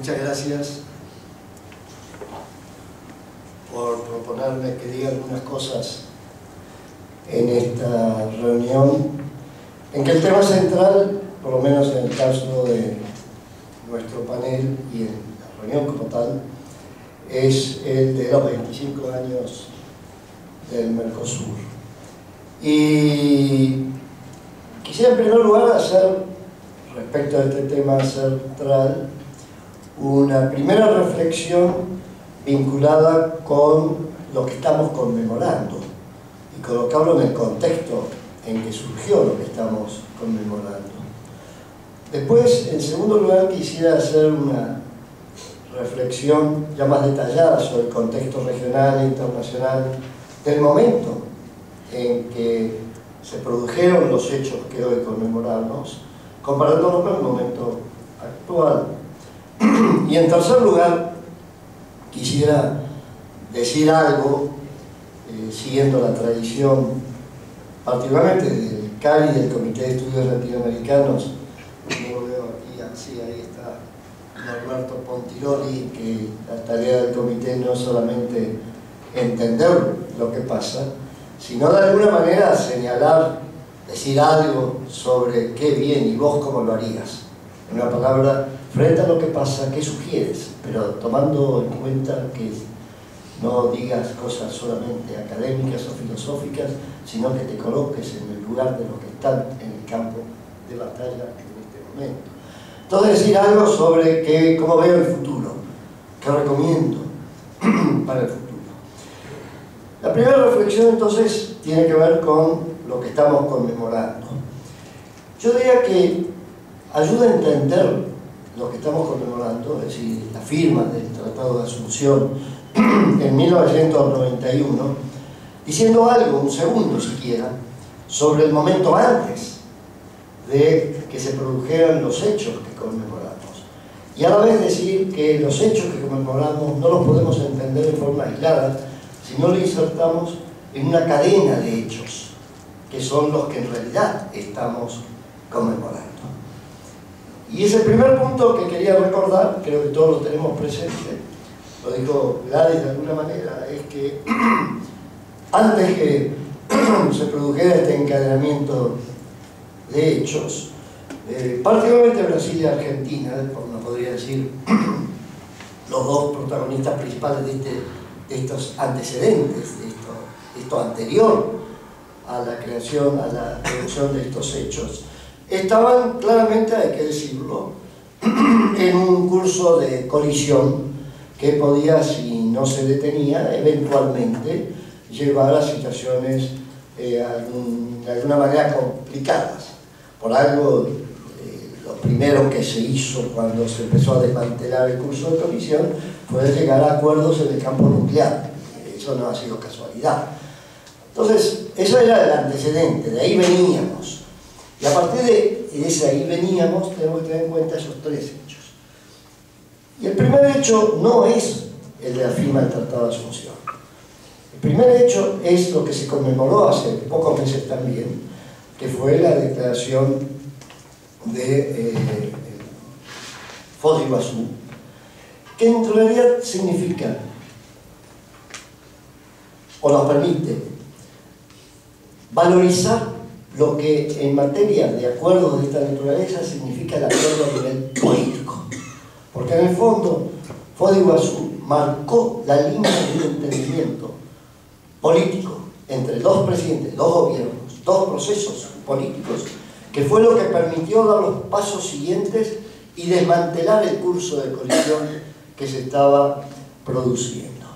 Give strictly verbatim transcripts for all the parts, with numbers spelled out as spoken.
Muchas gracias por proponerme que diga algunas cosas en esta reunión, en que el tema central, por lo menos en el caso de nuestro panel y en la reunión como tal, es el de los veinticinco años del Mercosur. Y quisiera en primer lugar hacer, respecto a este tema central, una primera reflexión vinculada con lo que estamos conmemorando y con lo que hablo en el contexto en que surgió lo que estamos conmemorando. Después, en segundo lugar, quisiera hacer una reflexión ya más detallada sobre el contexto regional e internacional del momento en que se produjeron los hechos que hoy conmemoramos, comparándolo con el momento actual. Y en tercer lugar, quisiera decir algo, eh, siguiendo la tradición, particularmente del C A L I, del Comité de Estudios Latinoamericanos. Yo lo veo aquí, así, ahí está Norberto Pontiroli, que la tarea del comité no es solamente entender lo que pasa, sino de alguna manera señalar, decir algo sobre qué bien y vos cómo lo harías. En una palabra, frente a lo que pasa, ¿qué sugieres? Pero tomando en cuenta que no digas cosas solamente académicas o filosóficas, sino que te coloques en el lugar de los que están en el campo de batalla en este momento. Entonces, decir algo sobre que, cómo veo el futuro, qué recomiendo para el futuro. La primera reflexión, entonces, tiene que ver con lo que estamos conmemorando. Yo diría que ayuda a entender lo que estamos conmemorando, es decir, la firma del Tratado de Asunción en mil novecientos noventa y uno, diciendo algo, un segundo siquiera, sobre el momento antes de que se produjeran los hechos que conmemoramos. Y a la vez decir que los hechos que conmemoramos no los podemos entender de forma aislada, si no lo insertamos en una cadena de hechos, que son los que en realidad estamos conmemorando. Y ese primer punto que quería recordar, creo que todos lo tenemos presente, lo dijo Gladys de alguna manera, es que antes que se produjera este encadenamiento de hechos, eh, particularmente Brasil y Argentina, no podría decir los dos protagonistas principales de, este, de estos antecedentes, de esto, de esto anterior a la creación, a la producción de estos hechos, estaban claramente, hay que decirlo, en un curso de colisión que podía, si no se detenía, eventualmente llevar a situaciones eh, algún, de alguna manera complicadas. Por algo, eh, lo primero que se hizo cuando se empezó a desmantelar el curso de colisión fue llegar a acuerdos en el campo nuclear. Eso no ha sido casualidad. Entonces, eso era el antecedente, de ahí veníamos. Y a partir de ese ahí veníamos, tenemos que tener en cuenta esos tres hechos. Y el primer hecho no es el de la firma del Tratado de Asunción. El primer hecho es lo que se conmemoró hace pocos meses también, que fue la declaración de eh, Foz de Iguazú, que en realidad significa, o nos permite, valorizar lo que en materia de acuerdos de esta naturaleza significa el acuerdo a nivel político. Porque en el fondo, Foz de Iguazú marcó la línea de entendimiento político entre dos presidentes, dos gobiernos, dos procesos políticos, que fue lo que permitió dar los pasos siguientes y desmantelar el curso de colisión que se estaba produciendo.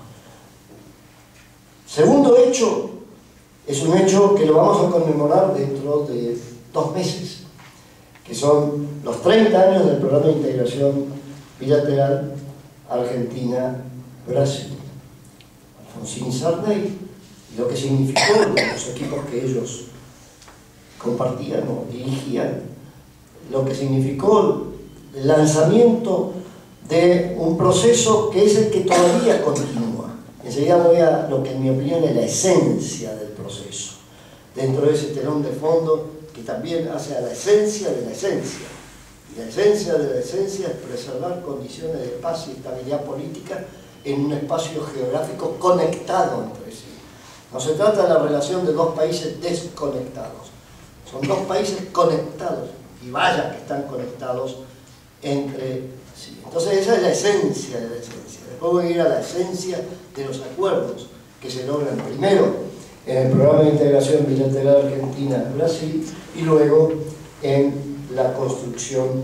Segundo hecho, es un hecho que lo vamos a conmemorar dentro de dos meses, que son los treinta años del programa de integración bilateral Argentina-Brasil. Alfonsín Sarney, y lo que significó los equipos que ellos compartían o dirigían, lo que significó el lanzamiento de un proceso que es el que todavía continúa. Enseguida voy a lo que en mi opinión es la esencia del proceso, dentro de ese telón de fondo que también hace a la esencia de la esencia Y la esencia de la esencia es preservar condiciones de paz y estabilidad política en un espacio geográfico conectado entre sí. No se trata de la relación de dos países desconectados, son dos países conectados, y vaya que están conectados entre sí. Entonces esa es la esencia de la esencia. Después voy a ir a la esencia de los acuerdos que se logran primero en el programa de integración bilateral Argentina-Brasil y luego en la construcción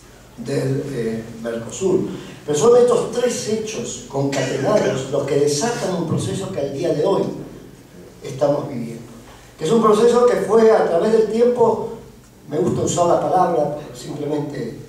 del eh, Mercosur. Pero son estos tres hechos concatenados los que desatan un proceso que al día de hoy estamos viviendo, que es un proceso que fue a través del tiempo, me gusta usar la palabra, simplemente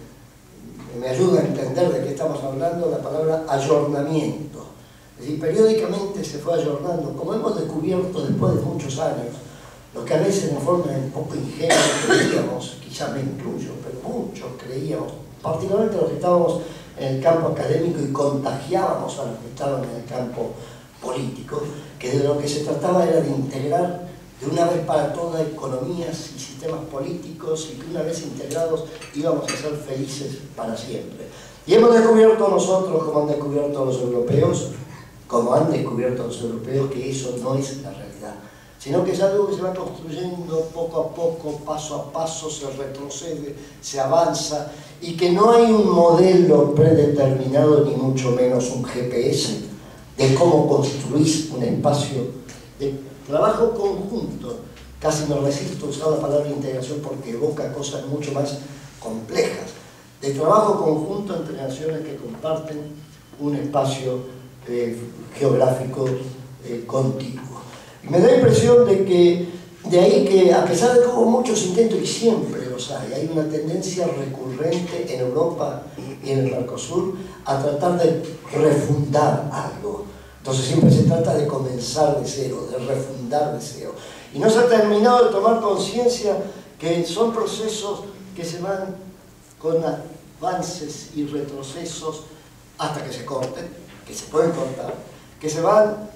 me ayuda a entender de qué estamos hablando, la palabra ayornamiento. Es decir, periódicamente se fue ayornando, como hemos descubierto después de muchos años, lo que a veces de forma un poco ingenua creíamos, quizá me incluyo, pero muchos creíamos, particularmente los que estábamos en el campo académico y contagiábamos a los que estaban en el campo político, que de lo que se trataba era de integrar de una vez para todas economías y sistemas políticos, y que una vez integrados íbamos a ser felices para siempre. Y hemos descubierto nosotros, como han descubierto los europeos, como han descubierto los europeos, que eso no es la realidad, sino que es algo que se va construyendo poco a poco, paso a paso, se retrocede, se avanza, y que no hay un modelo predeterminado, ni mucho menos un G P S, de cómo construir un espacio de trabajo conjunto. Casi me resisto a usar la palabra integración porque evoca cosas mucho más complejas, de trabajo conjunto entre naciones que comparten un espacio eh, geográfico eh, contiguo. Y me da la impresión de que, de ahí que, a pesar de que hubo muchos intentos, y siempre los hay, hay una tendencia recurrente en Europa y en el Mercosur a tratar de refundar algo. Entonces siempre se trata de comenzar de cero, de refundar de cero. Y no se ha terminado de tomar conciencia que son procesos que se van con avances y retrocesos hasta que se corten, que se pueden cortar, que se van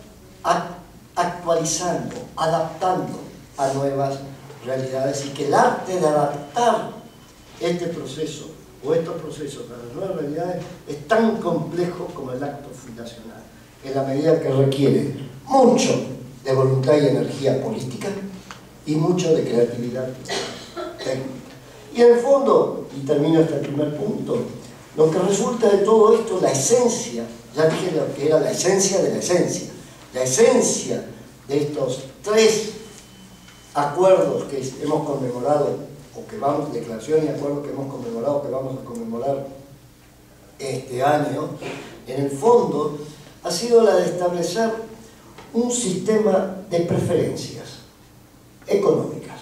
actualizando, adaptando a nuevas realidades, y que el arte de adaptar este proceso o estos procesos a las nuevas realidades es tan complejo como el acto fundacional, en la medida que requiere mucho de voluntad y energía política y mucho de creatividad técnica. Y en el fondo, y termino este primer punto, lo que resulta de todo esto, la esencia, ya dije lo que era la esencia de la esencia, la esencia de estos tres acuerdos que hemos conmemorado, o que vamos, declaración y acuerdos que hemos conmemorado, que vamos a conmemorar este año, en el fondo ha sido la de establecer un sistema de preferencias económicas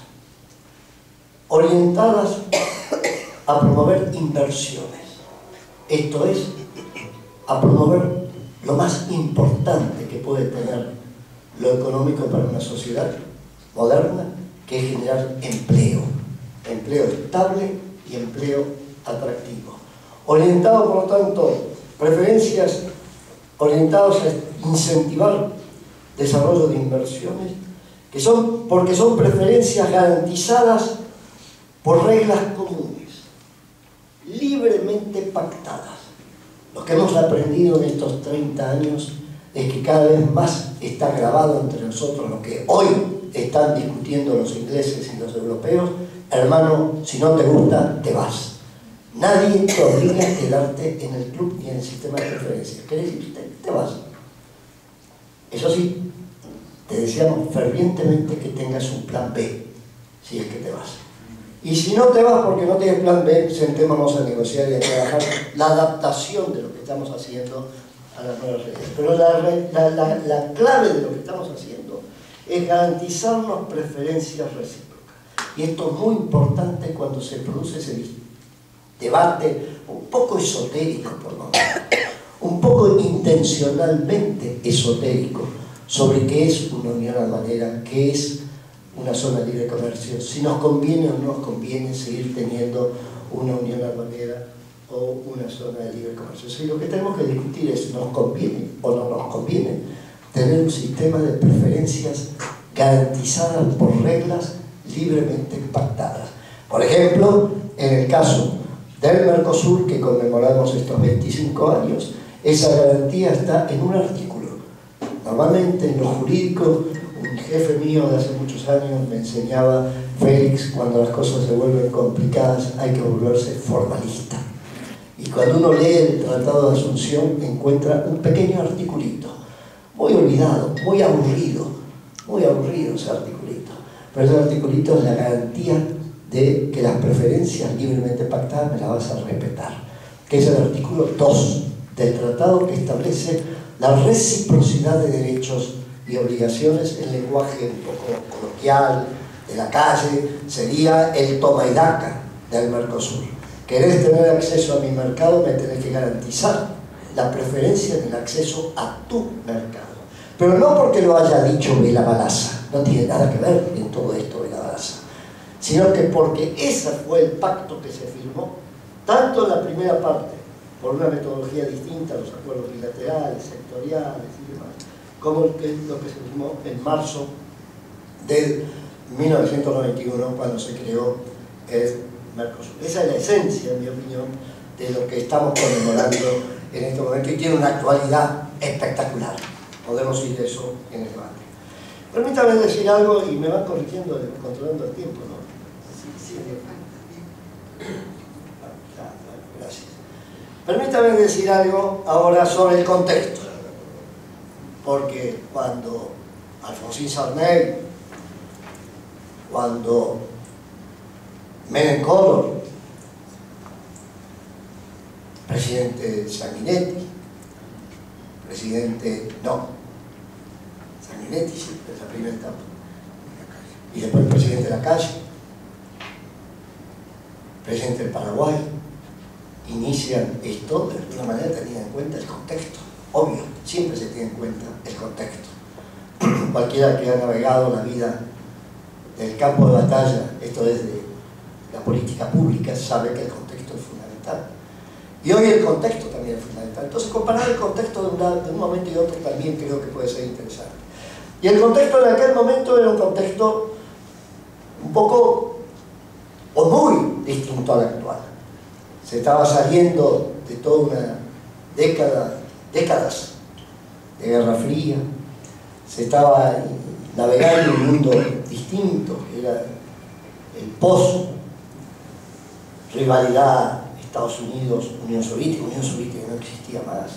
orientadas a promover inversiones, esto es, a promover lo más importante que puede tener lo económico para una sociedad moderna, que es generar empleo, empleo estable y empleo atractivo. Orientado, por lo tanto, preferencias orientadas a incentivar desarrollo de inversiones, que son, porque son preferencias garantizadas por reglas comunes, libremente pactadas. Lo que hemos aprendido en estos treinta años es que cada vez más está grabado entre nosotros lo que hoy están discutiendo los ingleses y los europeos: hermano, si no te gusta, te vas. Nadie te obliga a quedarte en el club ni en el sistema de preferencias. ¿Querés irte? Te vas. Eso sí, te deseamos fervientemente que tengas un plan B, si es que te vas. Y si no te vas porque no tienes plan B, sentémonos a negociar y a trabajar la adaptación de lo que estamos haciendo a las nuevas reglas. Pero la, la, la, la clave de lo que estamos haciendo es garantizarnos preferencias recíprocas. Y esto es muy importante cuando se produce ese debate un poco esotérico, por lo menos, un poco intencionalmente esotérico, sobre qué es una unión aduanera, qué es una zona libre de comercio, si nos conviene o no nos conviene seguir teniendo una unión aduanera o una zona de libre comercio. Si lo que tenemos que discutir es, ¿nos conviene o no nos conviene tener un sistema de preferencias garantizadas por reglas libremente pactadas? Por ejemplo, en el caso del Mercosur, que conmemoramos estos veinticinco años, esa garantía está en un artículo. Normalmente en lo jurídico, un jefe mío de hace muchos años me enseñaba: Félix, cuando las cosas se vuelven complicadas hay que volverse formalista. Y cuando uno lee el Tratado de Asunción encuentra un pequeño articulito, muy olvidado, muy aburrido, muy aburrido ese articulito. Pero ese articulito es la garantía de que las preferencias libremente pactadas me las vas a respetar, que es el artículo dos del tratado, que establece la reciprocidad de derechos y obligaciones en lenguaje un poco coloquial, de la calle, sería el toma y daca del Mercosur. Querés tener acceso a mi mercado, me tenés que garantizar la preferencia en el acceso a tu mercado. Pero no porque lo haya dicho Vela Balaza, no tiene nada que ver en todo esto Vela Balaza, sino que porque ese fue el pacto que se firmó, tanto en la primera parte, por una metodología distinta a los acuerdos bilaterales, sectoriales y demás, como el que, lo que se firmó en marzo de mil novecientos noventa y uno, cuando se creó el Mercosur. Esa es la esencia, en mi opinión, de lo que estamos conmemorando en este momento, y tiene una actualidad espectacular. Podemos ir de eso en el debate. Permítame decir algo, y me van corrigiendo, controlando el tiempo, ¿no? Sí, sí. Gracias. Permítame decir algo ahora sobre el contexto, porque cuando Alfonsín Sarney, cuando Menem Collor, presidente Sanguinetti, presidente, no, Sanguinetti sí, es la primera etapa, y después el presidente Lacalle, presidente del Paraguay, inician esto, de alguna manera tenían en cuenta el contexto. Obvio, siempre se tiene en cuenta el contexto. Cualquiera que ha navegado la vida del campo de batalla, esto es de la política pública, sabe que el contexto es fundamental. Y hoy el contexto también es fundamental. Entonces, comparar el contexto de, una, de un momento y otro también creo que puede ser interesante. Y el contexto en aquel momento era un contexto un poco o muy distinto al actual. Se estaba saliendo de toda una década, décadas de Guerra Fría, se estaba navegando en un mundo distinto, que era el post-rivalidad Estados Unidos, Unión Soviética, Unión Soviética no existía más.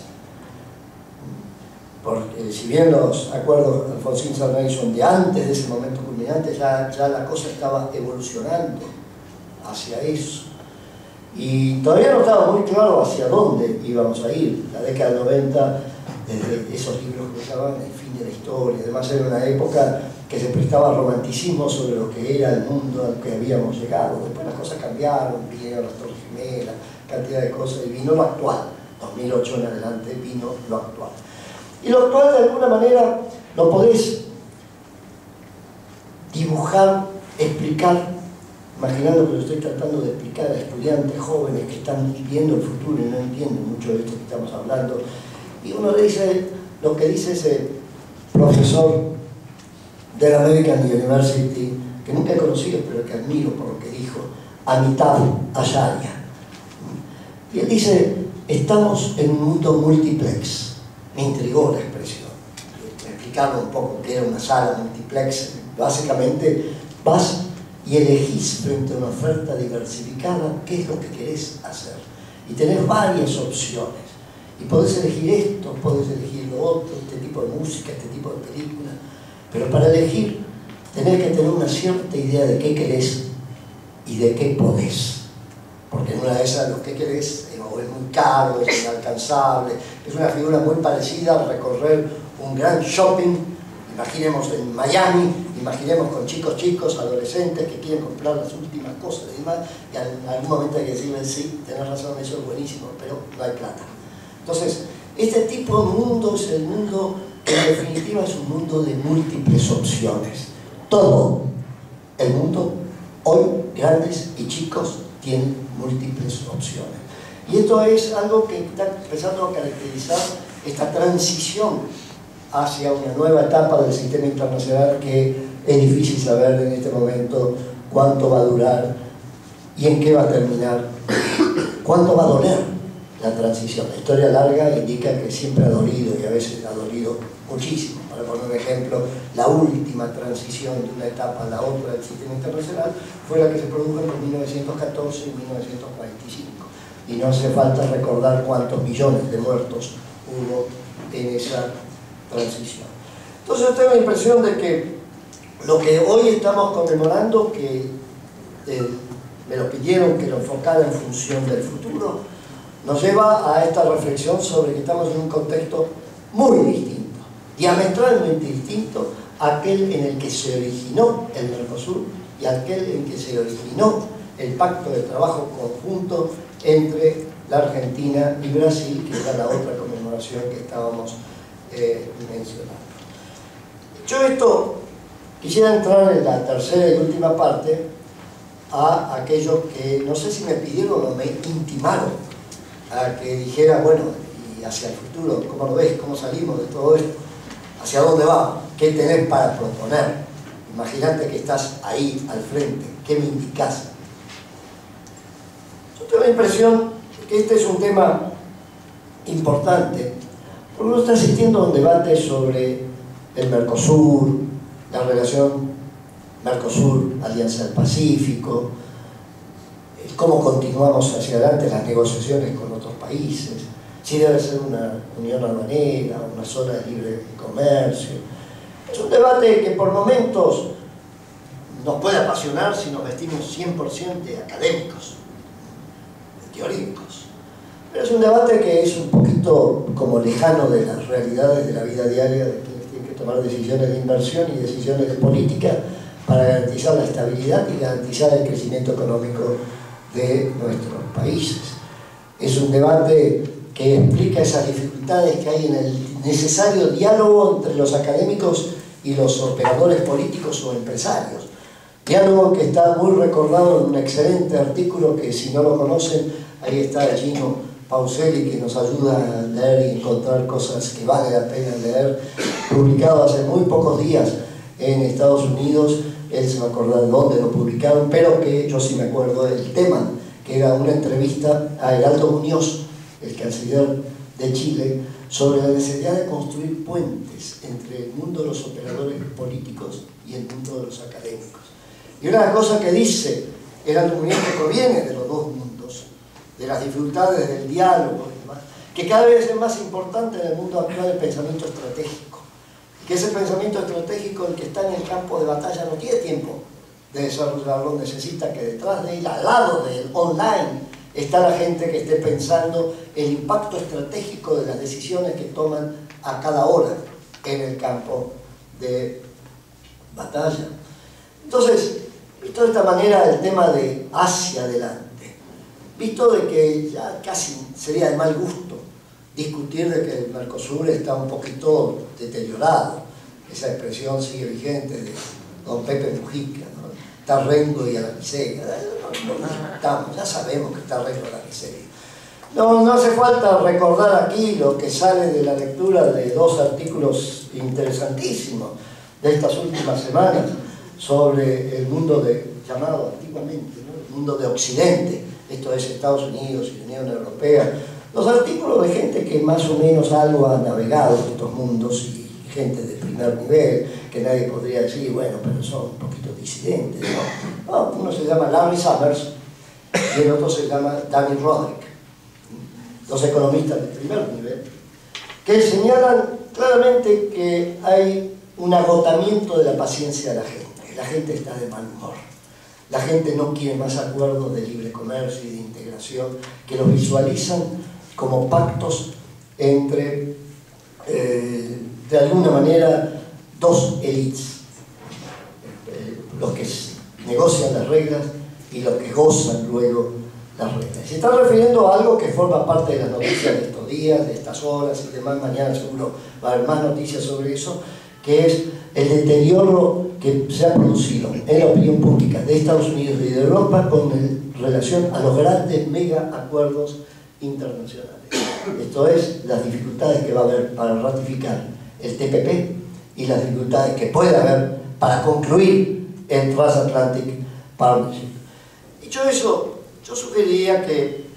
Porque si bien los acuerdos de Alfonsín Sarney son de antes de ese momento culminante, ya, ya la cosa estaba evolucionando hacia eso. Y todavía no estaba muy claro hacia dónde íbamos a ir. La década del noventa, desde esos libros que llamaban El fin de la historia, además era una época que se prestaba romanticismo sobre lo que era el mundo al que habíamos llegado. Después las cosas cambiaron, vinieron las Torres Gemelas, cantidad de cosas, y vino lo actual. dos mil ocho en adelante vino lo actual. Y lo actual, de alguna manera, lo podés dibujar, explicar, imaginando que lo estoy tratando de explicar a estudiantes jóvenes que están viendo el futuro y no entienden mucho de esto que estamos hablando. Y uno le dice lo que dice ese profesor de la American University, que nunca he conocido, pero que admiro por lo que dijo, Amitav Acharya. Y él dice: estamos en un mundo multiplex. Me intrigó la expresión. Me explicaba un poco qué era una sala multiplex. Básicamente vas y elegís frente a una oferta diversificada qué es lo que querés hacer. Y tenés varias opciones. Y podés elegir esto, podés elegir lo otro, este tipo de música, este tipo de película. Pero para elegir tenés que tener una cierta idea de qué querés y de qué podés. Porque en una de esas lo que querés o es muy caro, es inalcanzable, es una figura muy parecida a recorrer un gran shopping. Imaginemos en Miami, imaginemos con chicos chicos, adolescentes que quieren comprar las últimas cosas y demás, y en algún momento hay que decirles: sí, tenés razón, eso es buenísimo, pero no hay plata. Entonces, este tipo de mundo es el mundo, en definitiva, es un mundo de múltiples opciones. Todo el mundo, hoy, grandes y chicos, tienen múltiples opciones. Y esto es algo que está empezando a caracterizar esta transición hacia una nueva etapa del sistema internacional, que es difícil saber en este momento cuánto va a durar y en qué va a terminar ¿Cuánto va a doler la transición? La historia larga indica que siempre ha dolido y a veces ha dolido muchísimo. Para poner un ejemplo, la última transición de una etapa a la otra del sistema internacional fue la que se produjo entre mil novecientos catorce y mil novecientos cuarenta y cinco. Y no hace falta recordar cuántos millones de muertos hubo en esa transición. Entonces yo tengo la impresión de que lo que hoy estamos conmemorando, que eh, me lo pidieron que lo enfocara en función del futuro, nos lleva a esta reflexión sobre que estamos en un contexto muy distinto, diametralmente distinto a aquel en el que se originó el Mercosur y aquel en que se originó el pacto de trabajo conjunto entre la Argentina y Brasil, que era la otra conmemoración que estábamos eh, mencionando. Dicho esto, quisiera entrar en la tercera y última parte a aquellos que, no sé si me pidieron o me intimaron a que dijera, bueno, y hacia el futuro, ¿cómo lo ves? ¿Cómo salimos de todo esto? ¿Hacia dónde vamos? ¿Qué tenés para proponer? Imagínate que estás ahí al frente, ¿qué me indicás? Yo tengo la impresión que este es un tema importante, porque uno está asistiendo a un debate sobre el Mercosur, la relación Mercosur-Alianza del Pacífico, cómo continuamos hacia adelante las negociaciones con otros países, si debe ser una unión aduanera, una zona de libre comercio. Es un debate que por momentos nos puede apasionar si nos vestimos cien por ciento de académicos, de teóricos. Pero es un debate que es un poquito como lejano de las realidades de la vida diaria de quienes tienen que tomar decisiones de inversión y decisiones de política para garantizar la estabilidad y garantizar el crecimiento económico de nuestros países. Es un debate que explica esas dificultades que hay en el necesario diálogo entre los académicos y los operadores políticos o empresarios. Diálogo que está muy recordado en un excelente artículo que, si no lo conocen, ahí está Gino Pauselli, que nos ayuda a leer y encontrar cosas que vale la pena leer, publicado hace muy pocos días en Estados Unidos. Él se va a acordar de dónde lo publicaron, pero que yo sí me acuerdo del tema, que era una entrevista a Heraldo Muñoz, el canciller de Chile, sobre la necesidad de construir puentes entre el mundo de los operadores políticos y el mundo de los académicos. Y una cosa que dice Heraldo Muñoz, que proviene de los dos mundos, de las dificultades del diálogo y demás, que cada vez es más importante en el mundo actual el pensamiento estratégico. Que ese pensamiento estratégico, el que está en el campo de batalla, no tiene tiempo de desarrollarlo, necesita que detrás de él, al lado de él, online, está la gente que esté pensando el impacto estratégico de las decisiones que toman a cada hora en el campo de batalla. Entonces, visto de esta manera el tema de hacia adelante, visto de que ya casi sería de mal gusto discutir de que el Mercosur está un poquito deteriorado, esa expresión sigue vigente de don Pepe Mujica, ¿no? Está rengo y a la miseria. No, no, no, estamos, ya sabemos que está rengo a la miseria. No, no hace falta recordar aquí lo que sale de la lectura de dos artículos interesantísimos de estas últimas semanas sobre el mundo de, llamado antiguamente, ¿no? El mundo de Occidente, esto es Estados Unidos y Unión Europea. Los artículos de gente que más o menos algo ha navegado en estos mundos y gente de primer nivel, que nadie podría decir, bueno, pero son un poquito disidentes, ¿no? No, uno se llama Larry Summers y el otro se llama Danny Roderick, dos economistas de primer nivel, que señalan claramente que hay un agotamiento de la paciencia de la gente. La gente está de mal humor. La gente no quiere más acuerdos de libre comercio y de integración que los visualizan como pactos entre, eh, de alguna manera, dos élites, eh, los que negocian las reglas y los que gozan luego las reglas. Se está refiriendo a algo que forma parte de las noticias de estos días, de estas horas y demás. Mañana seguro va a haber más noticias sobre eso, que es el deterioro que se ha producido en la opinión pública de Estados Unidos y de Europa con el, relación a los grandes mega acuerdos internacionales. Esto es, las dificultades que va a haber para ratificar el T P P y las dificultades que puede haber para concluir el Transatlantic Partnership. Dicho eso, yo sugeriría que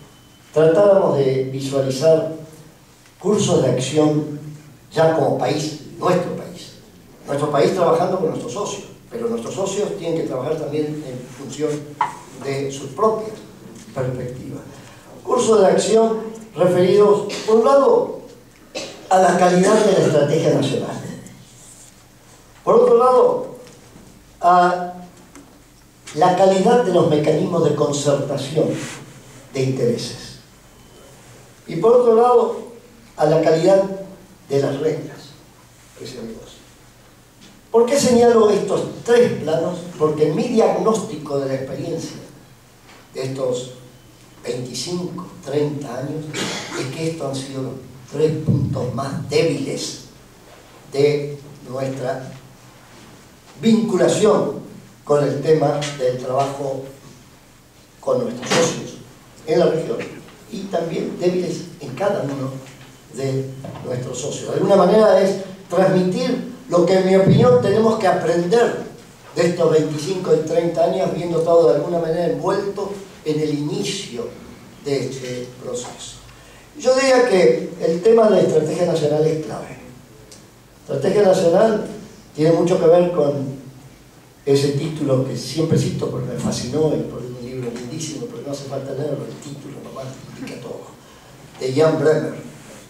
tratáramos de visualizar cursos de acción ya como país, nuestro país. Nuestro país trabajando con nuestros socios, pero nuestros socios tienen que trabajar también en función de sus propias perspectivas. Cursos de acción referidos, por un lado, a la calidad de la estrategia nacional. Por otro lado, a la calidad de los mecanismos de concertación de intereses. Y por otro lado, a la calidad de las reglas que se negocian. ¿Por qué señalo estos tres planos? Porque en mi diagnóstico de la experiencia de estos veinticinco, treinta años, es que estos han sido los tres puntos más débiles de nuestra vinculación con el tema del trabajo con nuestros socios en la región y también débiles en cada uno de nuestros socios. De alguna manera es transmitir lo que en mi opinión tenemos que aprender de estos veinticinco y treinta años, viendo todo de alguna manera envuelto en el inicio de este proceso. Yo diría que el tema de la estrategia nacional es clave. La estrategia nacional tiene mucho que ver con ese título que siempre cito porque me fascinó y por un libro lindísimo, pero no hace falta leerlo, el título nomás indica todo, de Jan Bremer.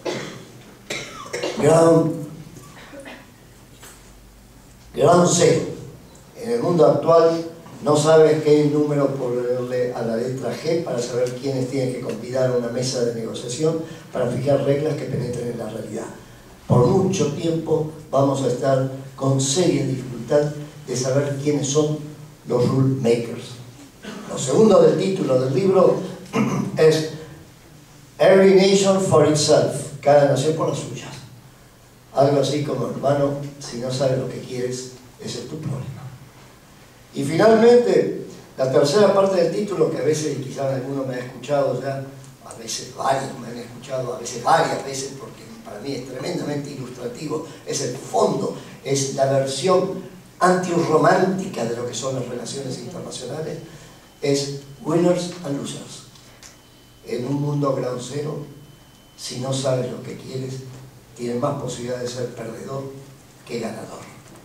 Gran, gran C. En el mundo actual no sabes qué número ponerle a la letra G para saber quiénes tienen que convidar a una mesa de negociación para fijar reglas que penetren en la realidad. Por mucho tiempo vamos a estar con seria dificultad de saber quiénes son los rule makers. Lo segundo del título del libro es Every Nation for Itself, cada nación por las suyas. Algo así como, hermano, si no sabes lo que quieres, ese es tu problema. Y finalmente, la tercera parte del título, que a veces quizás alguno me ha escuchado ya, a veces varios me han escuchado, a veces varias veces, porque para mí es tremendamente ilustrativo, es el fondo, es la versión antirromántica de lo que son las relaciones internacionales, es winners and losers. En un mundo ground zero, si no sabes lo que quieres, tienes más posibilidad de ser perdedor que ganador.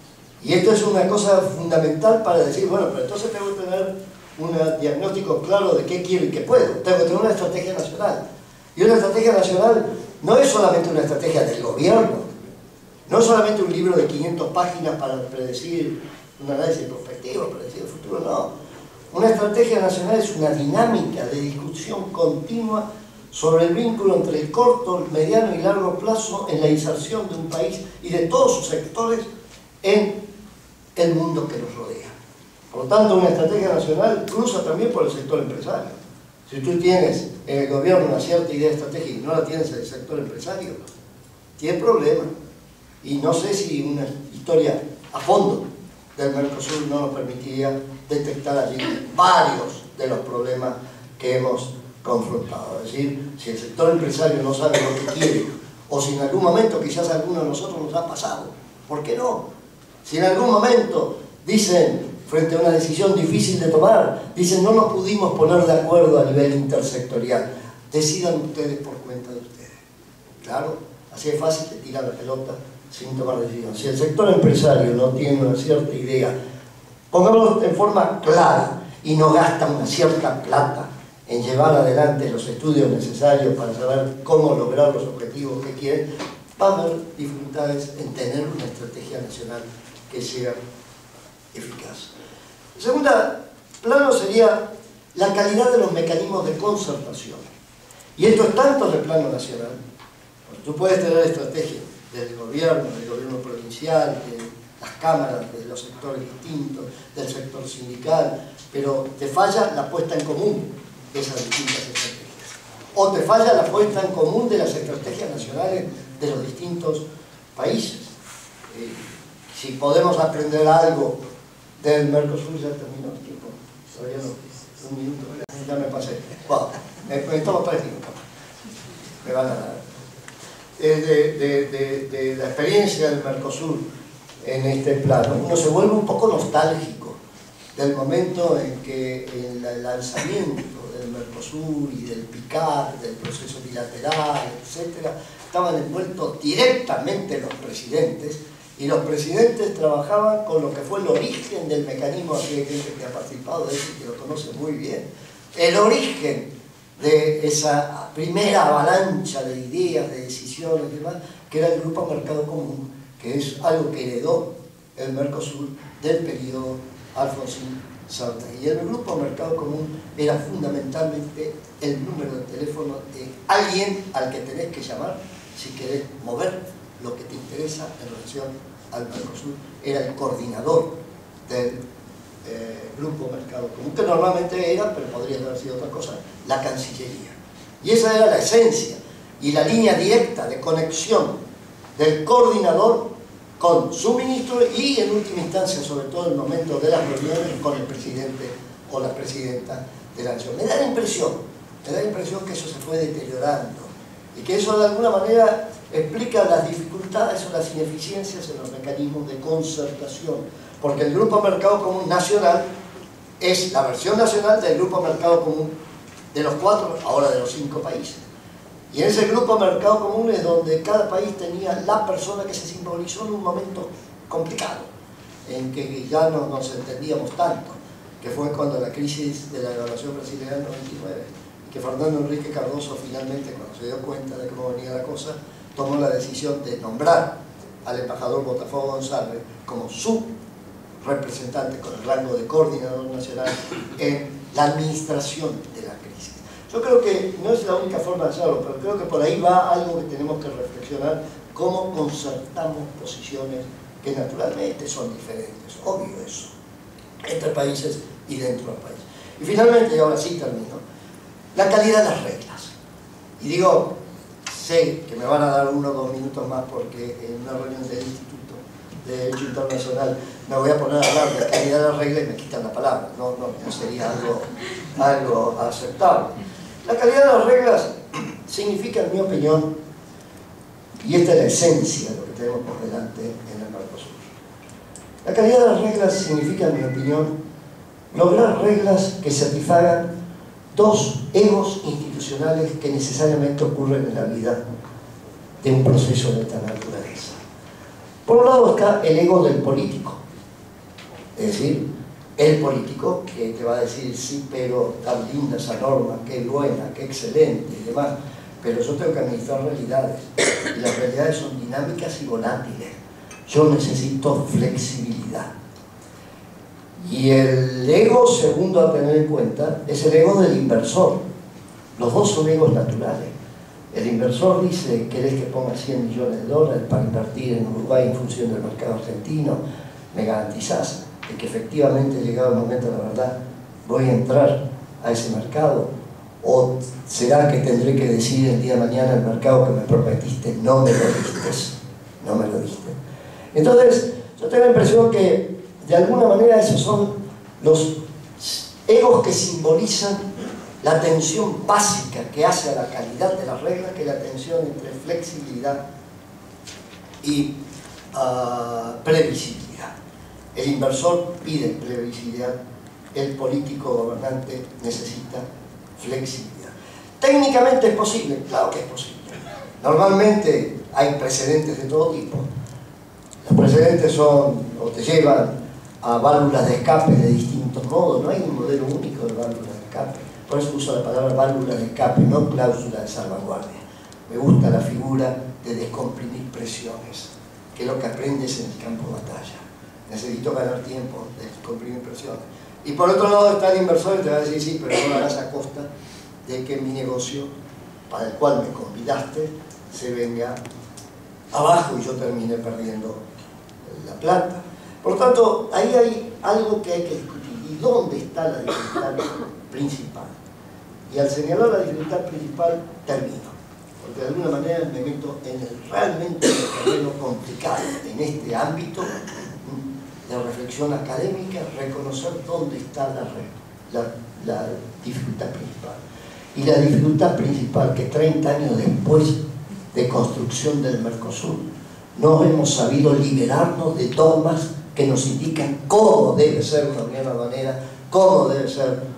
Y esto es una cosa fundamental para decir, bueno, pero entonces tengo que tener un diagnóstico claro de qué quiero y qué puedo. Tengo que tener una estrategia nacional. Y una estrategia nacional no es solamente una estrategia del gobierno, no es solamente un libro de quinientas páginas para predecir un análisis prospectivo, predecir el futuro, no. Una estrategia nacional es una dinámica de discusión continua sobre el vínculo entre el corto, el mediano y largo plazo en la inserción de un país y de todos sus sectores en el mundo que nos rodea. Por lo tanto, una estrategia nacional cruza también por el sector empresario. Si tú tienes en el gobierno una cierta idea estratégica y no la tienes en el sector empresario, tienes problemas. Y no sé si una historia a fondo del Mercosur no nos permitiría detectar allí varios de los problemas que hemos confrontado. Es decir, si el sector empresario no sabe lo que quiere, o si en algún momento quizás a alguno de nosotros nos ha pasado, ¿por qué no? Si en algún momento dicen, frente a una decisión difícil de tomar, dicen no nos pudimos poner de acuerdo a nivel intersectorial, decidan ustedes por cuenta de ustedes. Claro, así es fácil de tirar la pelota sin tomar decisiones. Si el sector empresario no tiene una cierta idea, pongámoslo en forma clara, y no gasta una cierta plata en llevar adelante los estudios necesarios para saber cómo lograr los objetivos que quieren, va a haber dificultades en tener una estrategia nacional que sea eficaz. El segundo plano sería la calidad de los mecanismos de concertación. Y esto es tanto en el plano nacional. Porque tú puedes tener estrategias del gobierno, del gobierno provincial, de las cámaras, de los sectores distintos, del sector sindical, pero te falla la puesta en común de esas distintas estrategias. O te falla la puesta en común de las estrategias nacionales de los distintos países. Eh, si podemos aprender algo del Mercosur, ya terminó el tiempo. Todavía no, un minuto, ya me pasé. Bueno, me, me tomo tres minutos. Me van a dar. Eh, de, de, de, de la experiencia del Mercosur en este plano, uno se vuelve un poco nostálgico del momento en que el lanzamiento del Mercosur Mercosur y del P I C A P, del proceso bilateral, etcétera, estaban envueltos directamente los presidentes, y los presidentes trabajaban con lo que fue el origen del mecanismo, aquí hay gente que ha participado de eso y que lo conoce muy bien, el origen de esa primera avalancha de ideas, de decisiones y demás, que era el Grupo Mercado Común, que es algo que heredó el Mercosur del periodo Alfonsín Sarney. Y el Grupo Mercado Común era fundamentalmente el número de teléfono de alguien al que tenés que llamar si querés mover lo que te interesa en relación al Mercosur. Era el coordinador del eh, Grupo Mercado Común, que normalmente era, pero podría haber sido otra cosa, la Cancillería. Y esa era la esencia y la línea directa de conexión del coordinador con su ministro y, en última instancia, sobre todo en el momento de las reuniones, con el presidente o la presidenta de la nación. Me da la impresión, me da la impresión que eso se fue deteriorando y que eso de alguna manera explica las dificultades o las ineficiencias en los mecanismos de concertación, porque el Grupo Mercado Común Nacional es la versión nacional del Grupo Mercado Común de los cuatro, ahora de los cinco países. Y en ese Grupo Mercado Común es donde cada país tenía la persona que se simbolizó en un momento complicado, en que ya no nos entendíamos tanto, que fue cuando la crisis de la devaluación brasileña en noventa y nueve, que Fernando Enrique Cardoso finalmente, cuando se dio cuenta de cómo venía la cosa, tomó la decisión de nombrar al embajador Botafogo González como su representante con el rango de coordinador nacional en la administración de la crisis. Yo creo que no es la única forma de hacerlo, pero creo que por ahí va algo que tenemos que reflexionar, cómo concertamos posiciones que naturalmente son diferentes, obvio eso, entre países y dentro del país. Y finalmente, y ahora sí termino, la calidad de las reglas. Y digo, sé que me van a dar uno o dos minutos más porque en una reunión del Instituto de Derecho Internacional me voy a poner a hablar de la calidad de las reglas y me quitan la palabra, no, no, no sería algo, algo aceptable. La calidad de las reglas significa, en mi opinión, y esta es la esencia de lo que tenemos por delante en el Mercosur, la calidad de las reglas significa, en mi opinión, lograr reglas que satisfagan dos egos institucionales que necesariamente ocurren en la vida de un proceso de esta naturaleza. Por un lado está el ego del político, es decir, el político que te va a decir, sí, pero tan linda esa norma, qué buena, qué excelente y demás, pero yo tengo que administrar realidades, y las realidades son dinámicas y volátiles. Yo necesito flexibilidad. Y el ego segundo a tener en cuenta es el ego del inversor. Los dos son egos naturales. El inversor dice, ¿querés que ponga cien millones de dólares para invertir en Uruguay en función del mercado argentino? ¿Me garantizás de que efectivamente, llegado el momento de la verdad, voy a entrar a ese mercado? ¿O será que tendré que decir el día de mañana el mercado que me prometiste no me lo diste? No me lo diste. Entonces, yo tengo la impresión que de alguna manera esos son los egos que simbolizan la tensión básica que hace a la calidad de las reglas, que es la tensión entre flexibilidad y uh, previsibilidad. El inversor pide previsibilidad, el político gobernante necesita flexibilidad. Técnicamente es posible, claro que es posible. Normalmente hay precedentes de todo tipo. Los precedentes son, o te llevan a válvulas de escape de distintos modos, no hay un modelo único de válvulas de escape. Por eso uso la palabra válvula de escape, no cláusula de salvaguardia. Me gusta la figura de descomprimir presiones, que es lo que aprendes en el campo de batalla. Necesito ganar tiempo de descomprimir presiones. Y por otro lado está el inversor que te va a decir, sí, pero no lo harás a costa de que mi negocio, para el cual me convidaste, se venga abajo y yo termine perdiendo la plata. Por lo tanto, ahí hay algo que hay que discutir. ¿Y dónde está la dificultad principal? Y al señalar la dificultad principal, termino. Porque de alguna manera me meto en el realmente el terreno complicado, en este ámbito de reflexión académica, reconocer dónde está la, la, la dificultad principal. Y la dificultad principal que treinta años después de construcción del Mercosur, no hemos sabido liberarnos de dogmas que nos indican cómo debe ser una unión aduanera, cómo debe ser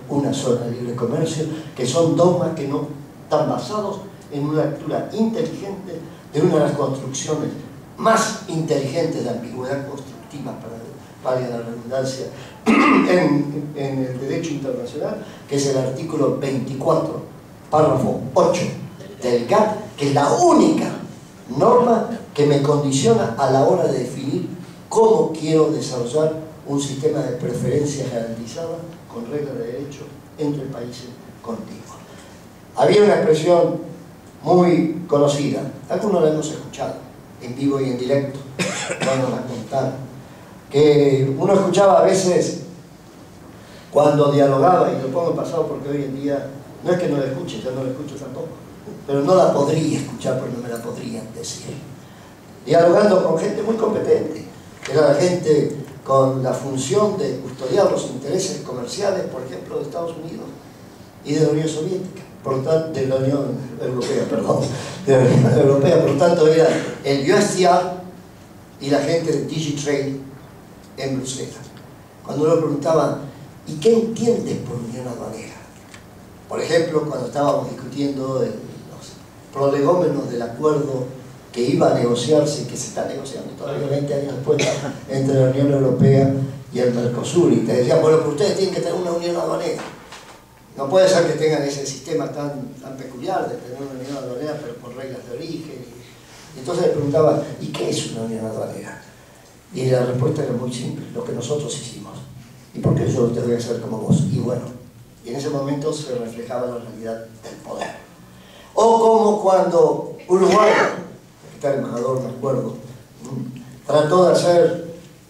una zona de libre comercio, que son dogmas que no están basados en una lectura inteligente de una de las construcciones más inteligentes de ambigüedad constructiva, para valga la redundancia, en, en el derecho internacional, que es el artículo veinticuatro, párrafo ocho del G A T T, que es la única norma que me condiciona a la hora de definir cómo quiero desarrollar un sistema de preferencias garantizada con reglas de derecho entre países contiguos. Había una expresión muy conocida, algunos la hemos escuchado en vivo y en directo, cuando la contaron, que uno escuchaba a veces cuando dialogaba, y lo pongo en pasado porque hoy en día no es que no la escuche, yo no la escucho tampoco, pero no la podría escuchar porque no me la podrían decir. Dialogando con gente muy competente, era la gente con la función de custodiar los intereses comerciales, por ejemplo, de Estados Unidos y de la Unión Soviética, por tanto, de la Unión Europea, perdón, de la Unión Europea, por tanto era el U S T R y la gente de Digitrade en Bruselas. Cuando uno preguntaba, ¿y qué entiendes por unión aduanera? Por ejemplo, cuando estábamos discutiendo el, los prolegómenos del acuerdo que iba a negociarse, que se está negociando todavía veinte años después, entre la Unión Europea y el Mercosur, y te decían, bueno, pero ustedes tienen que tener una unión aduanera. No puede ser que tengan ese sistema tan, tan peculiar de tener una unión aduanera, pero con reglas de origen. Y entonces le preguntaba, ¿y qué es una unión aduanera? Y la respuesta era muy simple, lo que nosotros hicimos. ¿Y por qué yo lo tengo que hacer como vos? Y bueno, y en ese momento se reflejaba la realidad del poder. O como cuando Uruguay, aquí está el embajador, me acuerdo, trató de hacer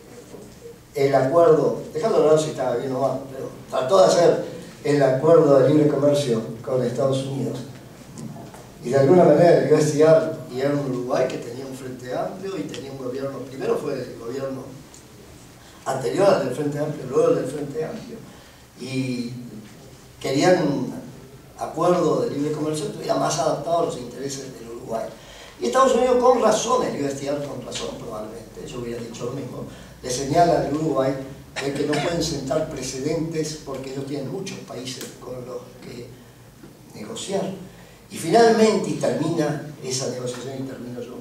el acuerdo, dejando de lado si estaba bien o mal, pero trató de hacer el acuerdo de libre comercio con Estados Unidos. Y de alguna manera el U S T R y era un Uruguay que tenía un frente amplio y tenía un gobierno, primero fue el gobierno anterior al del Frente Amplio, luego el del Frente Amplio, y querían un acuerdo de libre comercio que estuviera más adaptado a los intereses del Uruguay. Y Estados Unidos, con razón, el U S T R con razón probablemente, yo hubiera dicho lo mismo, le señala al Uruguay de que no pueden sentar precedentes porque ellos tienen muchos países con los que negociar. Y finalmente, y termina esa negociación, y termino yo,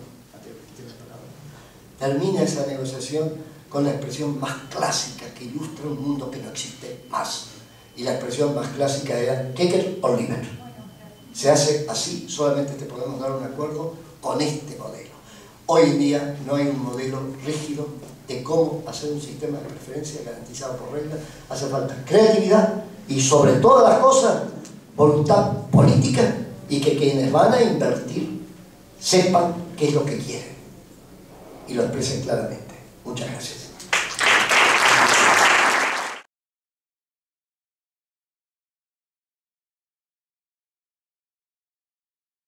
termina esa negociación con la expresión más clásica que ilustra un mundo que no existe más. Y la expresión más clásica era take it or leave it. Se hace así, solamente te podemos dar un acuerdo con este modelo. Hoy en día no hay un modelo rígido de cómo hacer un sistema de preferencia garantizado por reglas. Hace falta creatividad y, sobre todas las cosas, voluntad política, y que quienes van a invertir sepan qué es lo que quieren y lo expresen claramente. Muchas gracias.